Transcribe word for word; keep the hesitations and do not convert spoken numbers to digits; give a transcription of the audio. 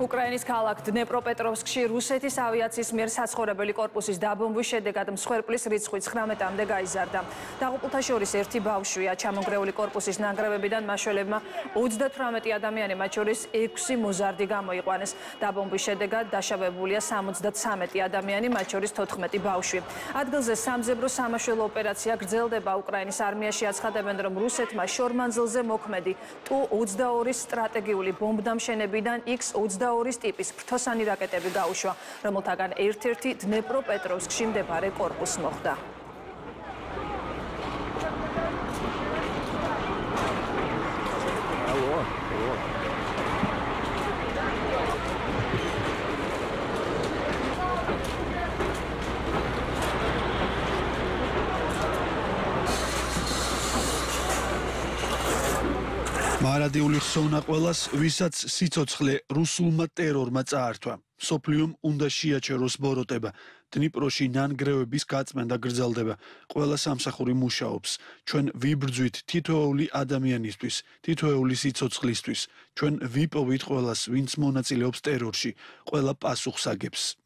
უკრაინის ქალაქ დნეპროპეტროვსკში რუსეთის ავიაციის მიერ საცხოვრებელი კორპუსის დაბომბვის შედეგად მსხვერპლის რიცხვი ცხრამეტამდე გაიზარდა. დაღუპულთა შორის ერთი ბავშვია. ჩამონგრეული კორპუსის ნანგრევებიდან მაშველებმა ოცდათვრამეტი ადამიანი, მათ შორის ექვსი მოზარდი გამოიყვანეს. დაბომბვის შედეგად დაშავებულია სამოცდათვრამეტი ადამიანი, მათ შორის თოთხმეტი ბავშვი. ადგილზე სამძებრო სამაშველო ოპერაცია გრძელდება. უკრაინის არმიაში აცხადებენ, რომ რუსეთმა შორმანძილზე მოქმედი ტუ ოცდაორი სტრატეგიული ბომბდამშენებიდან იქს ოცდაორის ტიპის ფრთოსანი რაკეტები გაუშვა, რომელთაგან ერთ-ერთი დნეპროპეტროვსკში მდებარე კორპუსს მოხვდა. მარადიული ხსოვნა ყველას, ვისაც სიცოცხლე რუსულმა ტერორმა წაართვა. სოფლიომ უნდა შეაჩეროს ბოროტება. დნიპროში ნანგრევების გაწმენდა გრძელდება. ყველა სამსახური მუშაობს. ჩვენ ვიბრძვით თითოეული ადამიანისთვის, თითოეული სიცოცხლისთვის. ჩვენ ვიპოვით ყველას, ვინც მონაწილეობს ტერორში. ყველა პასუხს აგებს.